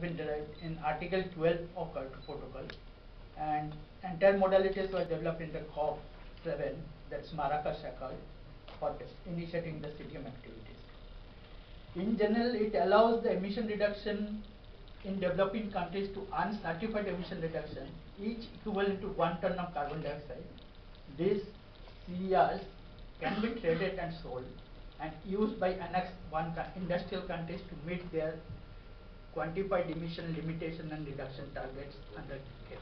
been derived in Article 12 of Kyoto Protocol, and entire modalities were developed in the COP7, that's Marrakesh Accord, for initiating the CDM activities. In general, it allows the emission reduction in developing countries to uncertified emission reduction, each equivalent to 1 ton of carbon dioxide. These CERs can be traded and sold and used by Annex 1 industrial countries to meet their quantified emission limitation and reduction targets under CAPE.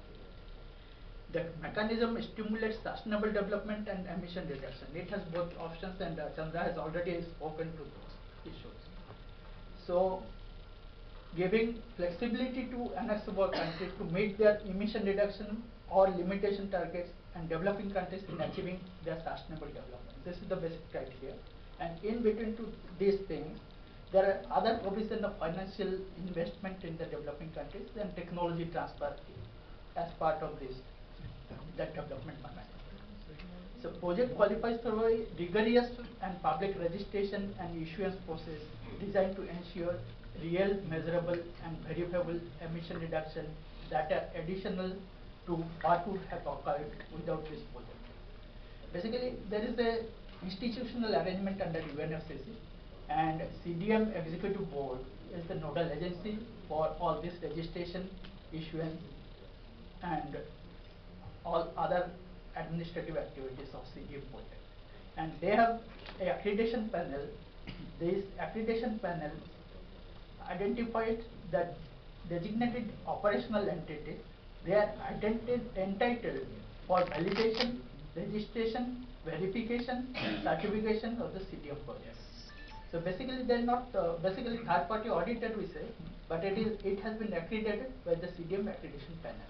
The mechanism stimulates sustainable development and emission reduction. It has both options, and Chandra has already spoken to those issues. So, giving flexibility to Annex 1 countries to meet their emission reduction or limitation targets, and developing countries in achieving their sustainable development. This is the basic criteria. And in between to these things, there are other provisions of financial investment in the developing countries and technology transfer as part of this development mechanism. So project qualifies through a rigorous and public registration and issuance process designed to ensure real, measurable and verifiable emission reduction that are additional to what would have occurred without this project. Basically, there is a institutional arrangement under UNFCCC, and CDM Executive Board is the nodal agency for all this registration, issuance and all other administrative activities of CDM project. And they have a accreditation panel. This accreditation panel identified the designated operational entities. They are entitled for validation, registration, verification, and certification of the CDM project. So basically, they are not basically third-party audited, we say, but it has been accredited by the CDM accreditation panel.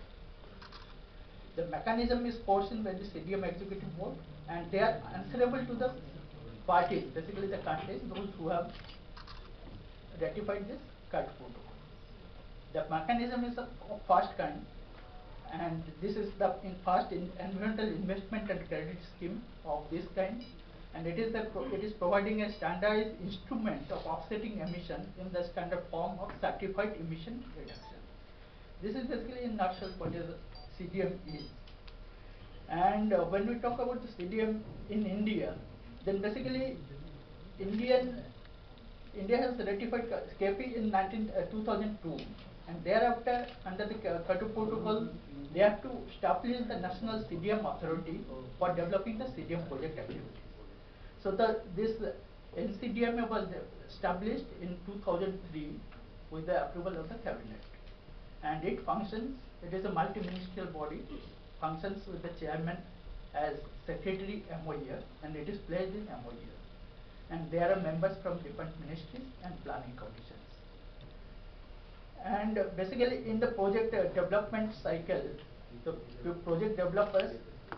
The mechanism is foreseen by the CDM Executive Board, and they are answerable to the parties, basically the countries, those who have ratified this Kyoto Protocol. The mechanism is of first kind, and this is the first environmental investment and credit scheme of this kind, and it is providing a standardized instrument of offsetting emission in the standard form of certified emission reduction. This is basically in nutshell what is CDM is. And when we talk about the CDM in India, then basically India has ratified CAPE in 2002, and thereafter under the Kyoto Protocol they have to establish the National CDM Authority for developing the CDM project activities. So this NCDMA was established in 2003 with the approval of the cabinet, and it functions. It is a multi-ministerial body. Functions with the chairman as secretary MOE, and it is placed in MOE. And there are members from different ministries and planning commissions. And basically in the project development cycle, the project developers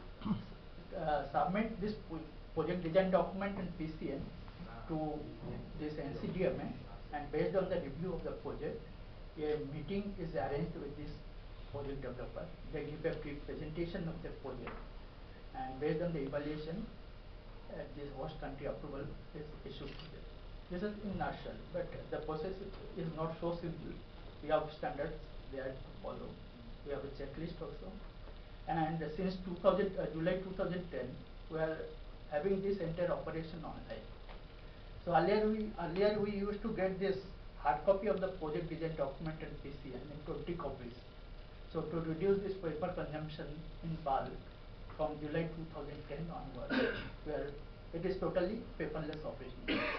submit this project design document and PCN to this NCDMA, and based on the review of the project, a meeting is arranged with this project developer. They give a brief presentation of the project, and based on the evaluation, this host country approval is issued to them. This is in nutshell, but the process is not so simple. We have standards they have to follow. We have a checklist also, and since July 2010, we are having this entire operation online. So earlier we used to get this hard copy of the project design document and PCN in 20 copies. So to reduce this paper consumption in bulk, from July 2010 onwards, where it is totally paperless operation.